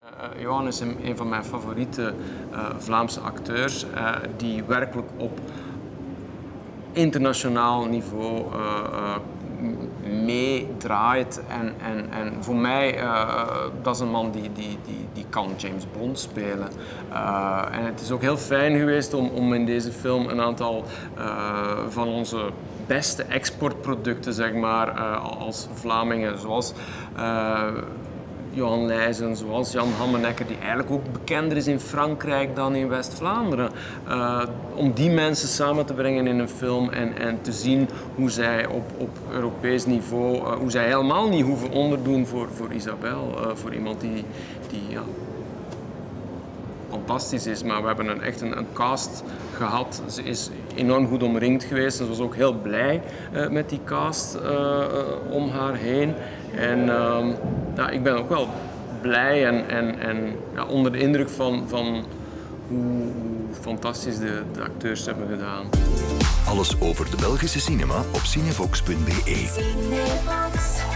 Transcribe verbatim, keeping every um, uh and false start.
Uh, Johan is een, een van mijn favoriete uh, Vlaamse acteurs uh, die werkelijk op internationaal niveau uh, uh, meedraait. En, en, en voor mij, uh, dat is een man die, die, die, die kan James Bond spelen. Uh, en het is ook heel fijn geweest om, om in deze film een aantal uh, van onze beste exportproducten, zeg maar, uh, als Vlamingen, zoals uh, Johan Leijzen, zoals Jan Hammenecker, die eigenlijk ook bekender is in Frankrijk dan in West-Vlaanderen. Uh, om die mensen samen te brengen in een film en, en te zien hoe zij op, op Europees niveau, uh, hoe zij helemaal niet hoeven onderdoen voor, voor Isabel, uh, voor iemand die, die ja, fantastisch is. Maar we hebben een, echt een, een cast gehad. Ze is enorm goed omringd geweest en ze was ook heel blij uh, met die cast uh, uh, om haar heen. En uh, ja, ik ben ook wel blij en, en, en ja, onder de indruk van, van hoe, hoe fantastisch de, de acteurs hebben gedaan. Alles over de Belgische cinema op cinevox punt be.